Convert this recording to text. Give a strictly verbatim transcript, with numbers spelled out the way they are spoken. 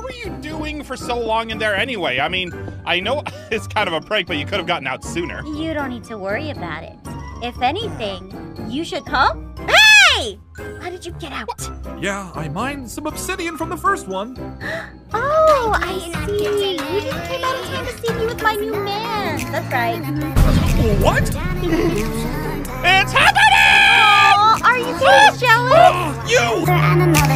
were you doing for so long in there anyway? I mean, I know it's kind of a prank, but you could have gotten out sooner. You don't need to worry about it. If anything, you should come. Hey! How did you get out? Yeah, I mined some obsidian from the first one. Oh, I see. You just came out of time to see me with my new man. That's right. What? It's happening! Aw, are you getting jealous? You!